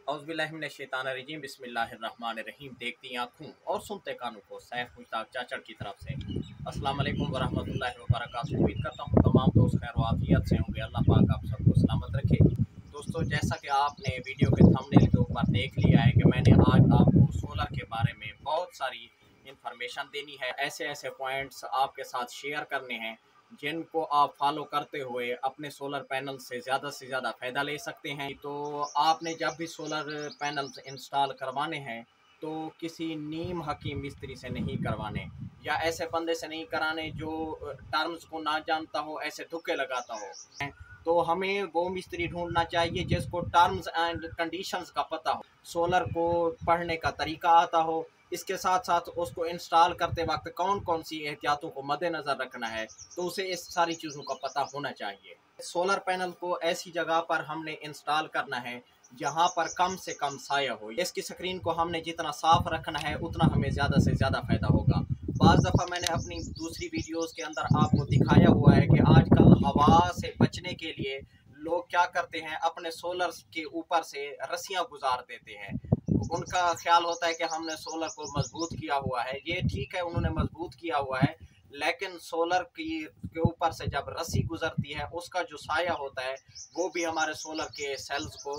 औज़ुबिल्लाहिमिनश्शैतानिर्रजीम बिस्मिल्लाहिर्रहमानिर्रहीम। देखती आँखों और सुनते कानों को सैफ मुश्ताक चाचड़ की तरफ से अस्सलाम वालेकुम वरहमतुल्लाहि वबरकातुहू। उम्मीद करता हूँ तमाम दोस्त खैर आफियत से होंगे। अल्लाह पाक आप सबको सलामत रखे। दोस्तों, जैसा कि आपने वीडियो के थंबनेल के ऊपर देख लिया है कि मैंने आज आपको सोलर के बारे में बहुत सारी इंफॉर्मेशन देनी है। ऐसे ऐसे पॉइंट्स आपके साथ शेयर करने हैं जिनको आप फॉलो करते हुए अपने सोलर पैनल से ज़्यादा फ़ायदा ले सकते हैं। तो आपने जब भी सोलर पैनल्स इंस्टॉल करवाने हैं तो किसी नीम हकीम मिस्त्री से नहीं करवाने, या ऐसे बंदे से नहीं कराने जो टर्म्स को ना जानता हो, ऐसे धुक्के लगाता हो। तो हमें वो मिस्त्री ढूंढना चाहिए जिसको टर्म्स एंड कंडीशंस का पता हो, सोलर को पढ़ने का तरीका आता हो, इसके साथ साथ उसको इंस्टॉल करते वक्त कौन कौन सी एहतियातों को मद्देनज़र रखना है, तो उसे इस सारी चीज़ों का पता होना चाहिए। सोलर पैनल को ऐसी जगह पर हमने इंस्टॉल करना है जहाँ पर कम से कम साया हो। इसकी स्क्रीन को हमने जितना साफ रखना है उतना हमें ज़्यादा से ज़्यादा फ़ायदा होगा। बाज़ दफ़ा मैंने अपनी दूसरी वीडियोस के अंदर आपको दिखाया हुआ है कि आजकल हवा से बचने के लिए लोग क्या करते हैं, अपने सोलर के ऊपर से रस्सियाँ गुजार देते हैं। उनका ख्याल होता है कि हमने सोलर को मजबूत किया हुआ है। ये ठीक है, उन्होंने मजबूत किया हुआ है, लेकिन सोलर की के ऊपर से जब रस्सी गुजरती है उसका जो साया होता है वो भी हमारे सोलर के सेल्स को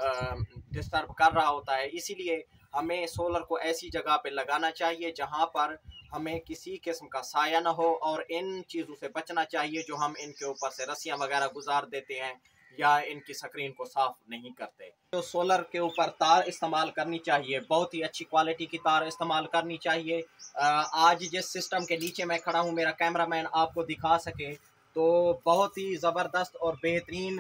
डिस्टर्ब कर रहा होता है। इसीलिए हमें सोलर को ऐसी जगह पे लगाना चाहिए जहाँ पर हमें किसी किस्म का साया ना हो, और इन चीज़ों से बचना चाहिए जो हम इनके ऊपर से रस्सियाँ वगैरह गुजार देते हैं या इनकी स्क्रीन को साफ नहीं करते। तो सोलर के ऊपर तार इस्तेमाल करनी चाहिए, बहुत ही अच्छी क्वालिटी की तार इस्तेमाल करनी चाहिए। आज जिस सिस्टम के नीचे मैं खड़ा हूँ, मेरा कैमरामैन आपको दिखा सके तो बहुत ही ज़बरदस्त और बेहतरीन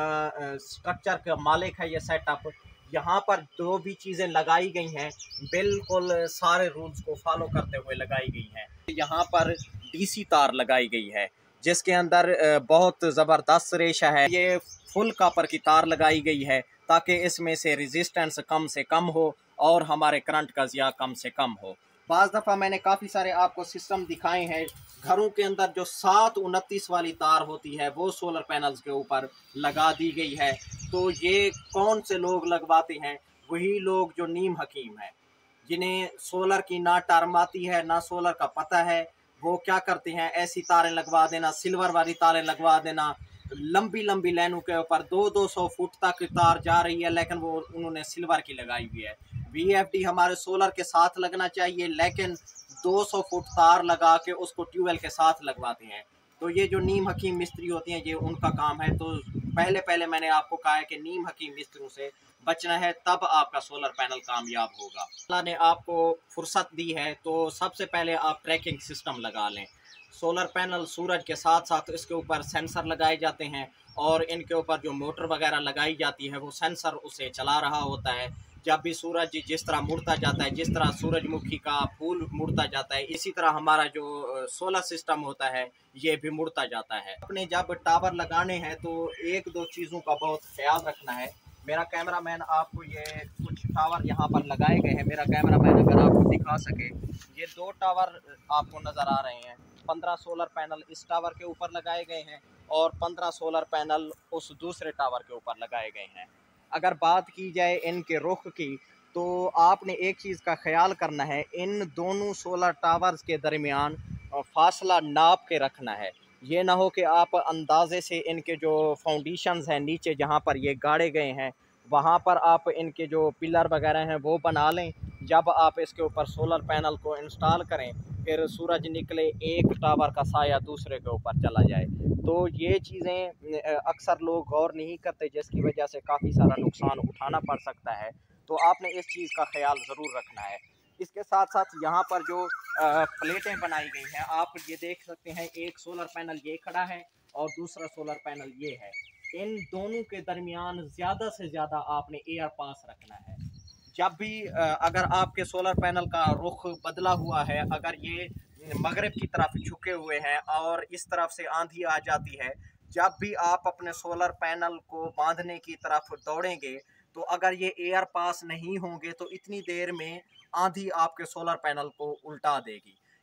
स्ट्रक्चर का मालिक है ये सेटअप। यहाँ पर जो भी चीज़ें लगाई गई हैं बिल्कुल सारे रूल्स को फॉलो करते हुए लगाई गई हैं। यहाँ पर डीसी तार लगाई गई है जिसके अंदर बहुत ज़बरदस्त रेशा है। ये फुल कॉपर की तार लगाई गई है ताकि इसमें से रेजिस्टेंस कम से कम हो और हमारे करंट का ज़िया कम से कम हो। बाज़ दफ़ा मैंने काफ़ी सारे आपको सिस्टम दिखाए हैं घरों के अंदर जो 729 वाली तार होती है वो सोलर पैनल्स के ऊपर लगा दी गई है। तो ये कौन से लोग लगवाते हैं? वही लोग जो नीम हकीम है, जिन्हें सोलर की ना टर्म आती है ना सोलर का पता है। वो क्या करते हैं, ऐसी तारें लगवा देना, सिल्वर वाली तारें लगवा देना, लंबी लंबी लाइनों के ऊपर 200 फुट तक तार जा रही है, लेकिन वो उन्होंने सिल्वर की लगाई हुई है। वीएफडी हमारे सोलर के साथ लगना चाहिए, लेकिन 200 फुट तार लगा के उसको ट्यूबवेल के साथ लगवाते हैं। तो ये जो नीम हकीम मिस्त्री होती हैं ये उनका काम है। तो पहले मैंने आपको कहा है कि नीम हकीम मिस्त्रियों से बचना है, तब आपका सोलर पैनल कामयाब होगा। अल्लाह ने आपको फुर्सत दी है तो सबसे पहले आप ट्रैकिंग सिस्टम लगा लें। सोलर पैनल सूरज के साथ साथ इसके ऊपर सेंसर लगाए जाते हैं और इनके ऊपर जो मोटर वगैरह लगाई जाती है वो सेंसर उसे चला रहा होता है। जब भी सूरज जिस तरह मुड़ता जाता है, जिस तरह सूरजमुखी का फूल मुड़ता जाता है, इसी तरह हमारा जो सोलर सिस्टम होता है ये भी मुड़ता जाता है। अपने जब टावर लगाने हैं तो एक दो चीज़ों का बहुत ख्याल रखना है। मेरा कैमरामैन आपको ये कुछ टावर यहाँ पर लगाए गए हैं, मेरा कैमरामैन अगर आपको दिखा सके, ये 2 टावर आपको नज़र आ रहे हैं। 15 सोलर पैनल इस टावर के ऊपर लगाए गए हैं और 15 सोलर पैनल उस दूसरे टावर के ऊपर लगाए गए हैं। अगर बात की जाए इनके रुख की, तो आपने एक चीज़ का ख्याल करना है, इन दोनों सोलर टावर्स के दरमियान फासला नाप के रखना है। ये ना हो कि आप अंदाजे से इनके जो फाउंडेशंस हैं नीचे जहाँ पर ये गाड़े गए हैं वहाँ पर आप इनके जो पिलर वगैरह हैं वो बना लें। जब आप इसके ऊपर सोलर पैनल को इंस्टॉल करें फिर सूरज निकले, एक टावर का साया दूसरे के ऊपर चला जाए। तो ये चीज़ें अक्सर लोग गौर नहीं करते, जिसकी वजह से काफ़ी सारा नुकसान उठाना पड़ सकता है। तो आपने इस चीज़ का ख्याल ज़रूर रखना है। इसके साथ साथ यहाँ पर जो प्लेटें बनाई गई हैं आप ये देख सकते हैं, एक सोलर पैनल ये खड़ा है और दूसरा सोलर पैनल ये है। इन दोनों के दरमियान ज़्यादा से ज़्यादा आपने एयर पास रखना है। जब भी अगर आपके सोलर पैनल का रुख बदला हुआ है, अगर ये मगरिब की तरफ झुके हुए हैं और इस तरफ से आंधी आ जाती है, जब भी आप अपने सोलर पैनल को बांधने की तरफ दौड़ेंगे तो अगर ये एयर पास नहीं होंगे तो इतनी देर में आंधी आपके सोलर पैनल को उल्टा देगी।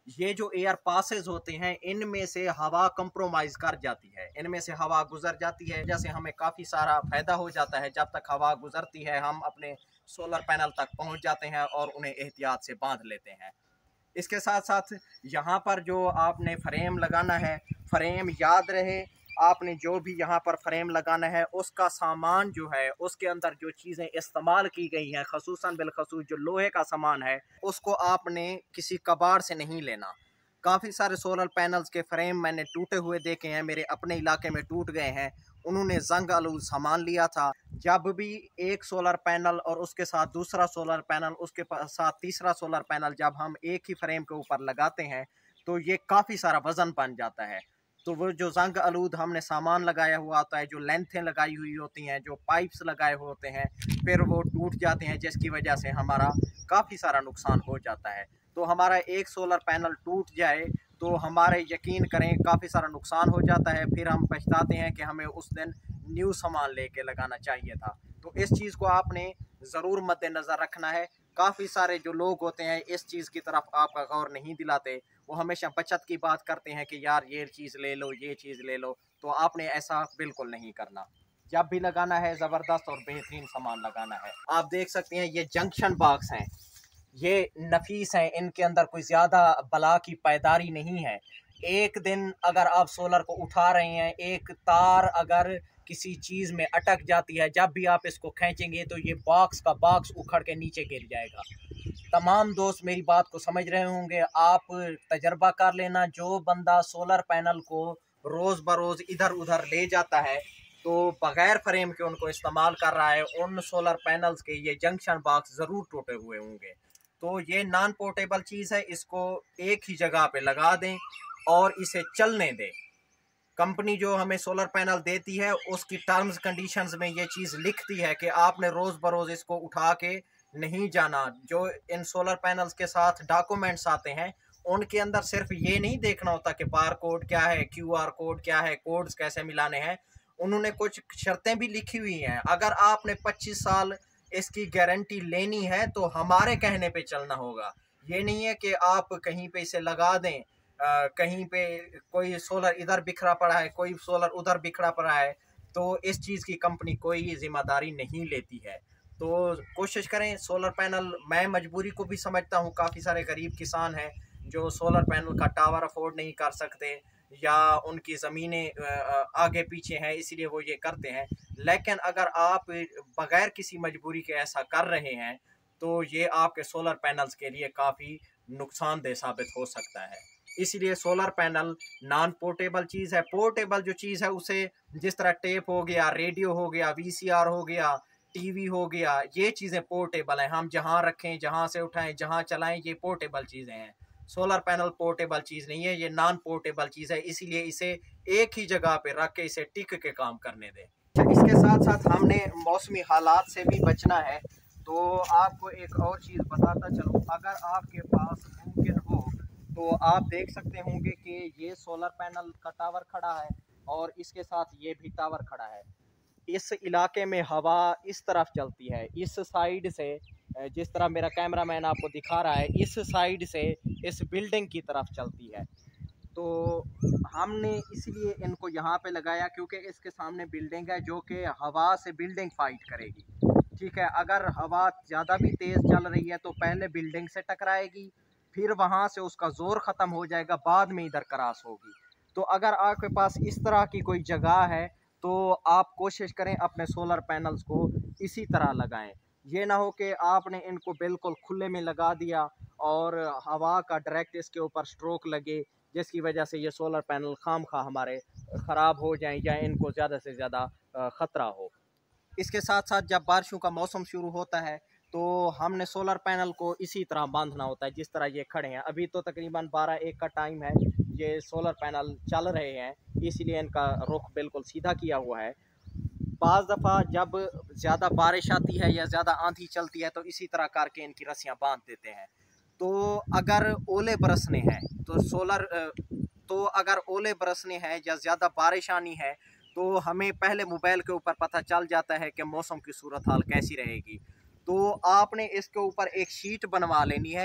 ये जो एयर पासेज होते हैं इनमें से हवा कंप्रोमाइज कर जाती है, इनमें से हवा गुजर जाती है, जैसे हमें काफ़ी सारा फायदा हो जाता है। जब तक हवा गुजरती है हम अपने सोलर पैनल तक पहुंच जाते हैं और उन्हें एहतियात से बांध लेते हैं। इसके साथ साथ यहाँ पर जो आपने फ्रेम लगाना है, फ्रेम याद रहे आपने जो भी यहाँ पर फ्रेम लगाना है उसका सामान जो है, उसके अंदर जो चीज़ें इस्तेमाल की गई हैं, खसूसन बिलखसूस जो लोहे का सामान है उसको आपने किसी कबाड़ से नहीं लेना। काफ़ी सारे सोलर पैनल्स के फ्रेम मैंने टूटे हुए देखे हैं, मेरे अपने इलाके में टूट गए हैं। उन्होंने जंग आलूद सामान लिया था। जब भी एक सोलर पैनल और उसके साथ दूसरा सोलर पैनल, उसके साथ तीसरा सोलर पैनल जब हम एक ही फ्रेम के ऊपर लगाते हैं तो ये काफ़ी सारा वज़न बन जाता है। तो वो जो जंग आलूद हमने सामान लगाया हुआ होता है, जो लेंथें लगाई हुई होती हैं, जो पाइप्स लगाए हुए होते हैं, फिर वो टूट जाते हैं जिसकी वजह से हमारा काफ़ी सारा नुकसान हो जाता है। तो हमारा एक सोलर पैनल टूट जाए तो हमारे यकीन करें काफ़ी सारा नुकसान हो जाता है। फिर हम पछताते हैं कि हमें उस दिन न्यू सामान लेके लगाना चाहिए था। तो इस चीज़ को आपने ज़रूर मद्देनज़र रखना है। काफ़ी सारे जो लोग होते हैं इस चीज़ की तरफ आपका गौर नहीं दिलाते, वो हमेशा बचत की बात करते हैं कि यार ये चीज़ ले लो, ये चीज़ ले लो। तो आपने ऐसा बिल्कुल नहीं करना। जब भी लगाना है ज़बरदस्त और बेहतरीन सामान लगाना है। आप देख सकते हैं ये जंक्शन बॉक्स हैं, ये नफीस हैं, इनके अंदर कोई ज़्यादा बला की पायदारी नहीं है। एक दिन अगर आप सोलर को उठा रहे हैं, एक तार अगर किसी चीज़ में अटक जाती है, जब भी आप इसको खींचेंगे तो ये बॉक्स का बॉक्स उखड़ के नीचे गिर जाएगा। तमाम दोस्त मेरी बात को समझ रहे होंगे, आप तजर्बा कर लेना। जो बंदा सोलर पैनल को रोज़ बरोज़ इधर उधर ले जाता है तो बगैर फ्रेम के उनको इस्तेमाल कर रहा है, उन सोलर पैनल्स के ये जंक्शन बॉक्स ज़रूर टूटे हुए होंगे। तो ये नॉन पोर्टेबल चीज़ है, इसको एक ही जगह पे लगा दें और इसे चलने दें। कंपनी जो हमें सोलर पैनल देती है उसकी टर्म्स कंडीशंस में ये चीज़ लिखती है कि आपने रोज़ बरोज़ इसको उठा के नहीं जाना। जो इन सोलर पैनल्स के साथ डॉक्यूमेंट्स आते हैं उनके अंदर सिर्फ ये नहीं देखना होता कि बार कोड क्या है, QR कोड क्या है, कोड्स कैसे मिलाने हैं। उन्होंने कुछ शर्तें भी लिखी हुई हैं। अगर आपने 25 साल इसकी गारंटी लेनी है तो हमारे कहने पे चलना होगा। ये नहीं है कि आप कहीं पे इसे लगा दें, कहीं पे कोई सोलर इधर बिखरा पड़ा है, कोई सोलर उधर बिखरा पड़ा है, तो इस चीज़ की कंपनी कोई जिम्मेदारी नहीं लेती है। तो कोशिश करें सोलर पैनल, मैं मजबूरी को भी समझता हूँ, काफ़ी सारे गरीब किसान हैं जो सोलर पैनल का टावर अफोर्ड नहीं कर सकते या उनकी ज़मीनें आगे पीछे हैं इसलिए वो ये करते हैं। लेकिन अगर आप बगैर किसी मजबूरी के ऐसा कर रहे हैं तो ये आपके सोलर पैनल्स के लिए काफ़ी नुकसानदेह साबित हो सकता है। इसलिए सोलर पैनल नॉन पोर्टेबल चीज़ है। पोर्टेबल जो चीज़ है उसे जिस तरह टेप हो गया, रेडियो हो गया, VCR हो गया, टीवी हो गया, ये चीज़ें पोर्टेबल हैं। हम जहाँ रखें, जहाँ से उठाएं, जहाँ चलाएं, ये पोर्टेबल चीज़ें हैं। सोलर पैनल पोर्टेबल चीज़ नहीं है, ये नॉन पोर्टेबल चीज़ है। इसीलिए इसे एक ही जगह पे रख के इसे टिक के काम करने दें। इसके साथ साथ हमने मौसमी हालात से भी बचना है। तो आपको एक और चीज़ बताता चलूँ, अगर आपके पास मुमकिन हो तो आप देख सकते होंगे कि ये सोलर पैनल का टावर खड़ा है और इसके साथ ये भी टावर खड़ा है। इस इलाके में हवा इस तरफ चलती है, इस साइड से, जिस तरह मेरा कैमरामैन आपको दिखा रहा है, इस साइड से इस बिल्डिंग की तरफ चलती है। तो हमने इसलिए इनको यहाँ पे लगाया क्योंकि इसके सामने बिल्डिंग है जो कि हवा से बिल्डिंग फाइट करेगी। ठीक है, अगर हवा ज़्यादा भी तेज़ चल रही है तो पहले बिल्डिंग से टकराएगी, फिर वहाँ से उसका ज़ोर ख़त्म हो जाएगा, बाद में इधर क्रॉस होगी। तो अगर आपके पास इस तरह की कोई जगह है तो आप कोशिश करें अपने सोलर पैनल्स को इसी तरह लगाएं। ये ना हो कि आपने इनको बिल्कुल खुले में लगा दिया और हवा का डायरेक्ट इसके ऊपर स्ट्रोक लगे, जिसकी वजह से ये सोलर पैनल खामखा हमारे ख़राब हो जाएं या इनको ज़्यादा से ज़्यादा ख़तरा हो। इसके साथ साथ जब बारिशों का मौसम शुरू होता है तो हमने सोलर पैनल को इसी तरह बांधना होता है जिस तरह ये खड़े हैं। अभी तो तकरीबन 12-1 का टाइम है, ये सोलर पैनल चल रहे हैं, इसीलिए इनका रुख बिल्कुल सीधा किया हुआ है। बाज़ दफ़ा जब ज़्यादा बारिश आती है या ज़्यादा आंधी चलती है तो इसी तरह करके इनकी रस्सियाँ बांध देते हैं। तो अगर ओले बरसने हैं तो अगर ओले बरसने हैं या ज़्यादा बारिश आनी है तो हमें पहले मोबाइल के ऊपर पता चल जाता है कि मौसम की सूरत हाल कैसी रहेगी। तो आपने इसके ऊपर एक शीट बनवा लेनी है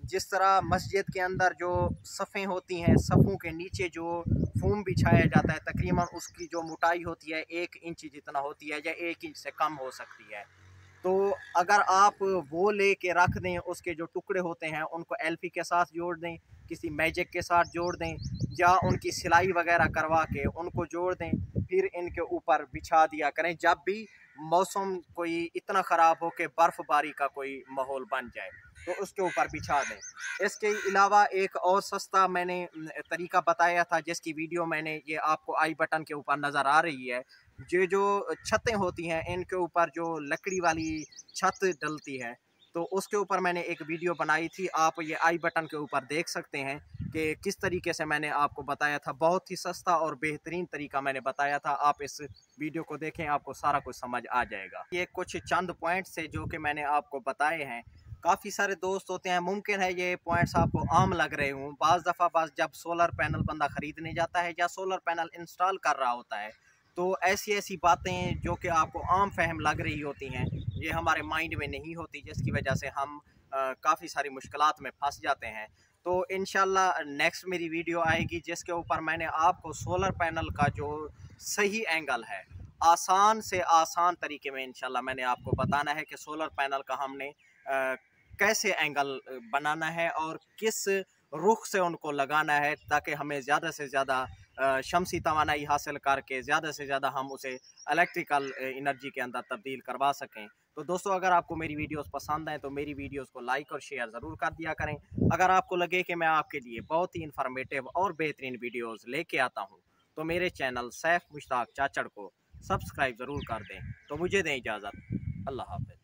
जिस तरह मस्जिद के अंदर जो सफ़ें होती हैं, सफ़ों के नीचे जो फोम बिछाया जाता है, तकरीबन उसकी जो मोटाई होती है 1 इंच जितना होती है या 1 इंच से कम हो सकती है। तो अगर आप वो लेके रख दें, उसके जो टुकड़े होते हैं उनको एल्फी के साथ जोड़ दें, किसी मैजिक के साथ जोड़ दें या उनकी सिलाई वगैरह करवा के उनको जोड़ दें, फिर इनके ऊपर बिछा दिया करें जब भी मौसम कोई इतना ख़राब हो कि बर्फ़बारी का कोई माहौल बन जाए, तो उसके ऊपर बिछा दें। इसके अलावा एक और सस्ता मैंने तरीका बताया था, जिसकी वीडियो मैंने ये आपको आई बटन के ऊपर नज़र आ रही है। ये जो छतें होती हैं, इनके ऊपर जो लकड़ी वाली छत डलती है, तो उसके ऊपर मैंने एक वीडियो बनाई थी। आप ये आई बटन के ऊपर देख सकते हैं कि किस तरीके से मैंने आपको बताया था। बहुत ही सस्ता और बेहतरीन तरीका मैंने बताया था। आप इस वीडियो को देखें, आपको सारा कुछ समझ आ जाएगा। ये कुछ चंद पॉइंट्स है जो कि मैंने आपको बताए हैं। काफ़ी सारे दोस्त होते हैं, मुमकिन है ये पॉइंट्स आपको आम लग रहे हों। बाज़ दफ़ा जब सोलर पैनल बंदा ख़रीदने जाता है या सोलर पैनल इंस्टॉल कर रहा होता है, तो ऐसी ऐसी बातें जो कि आपको आम फहम लग रही होती हैं, ये हमारे माइंड में नहीं होती, जिसकी वजह से हम काफ़ी सारी मुश्किलात में फंस जाते हैं। तो इंशाल्लाह नेक्स्ट मेरी वीडियो आएगी जिसके ऊपर मैंने आपको सोलर पैनल का जो सही एंगल है, आसान से आसान तरीके में इंशाल्लाह मैंने आपको बताना है कि सोलर पैनल का हमने कैसे एंगल बनाना है और किस रुख से उनको लगाना है, ताकि हमें ज़्यादा से ज़्यादा शमसी तवानाई हासिल करके ज़्यादा से ज़्यादा हम उसे इलेक्ट्रिकल एनर्जी के अंदर तब्दील करवा सकें। तो दोस्तों, अगर आपको मेरी वीडियोस पसंद आएँ तो मेरी वीडियोस को लाइक और शेयर ज़रूर कर दिया करें। अगर आपको लगे कि मैं आपके लिए बहुत ही इन्फॉर्मेटिव और बेहतरीन वीडियोस लेके आता हूँ, तो मेरे चैनल सैफ मुश्ताक चाचड़ को सब्सक्राइब ज़रूर कर दें। तो मुझे दें इजाज़त। अल्लाह हाफ़िज़।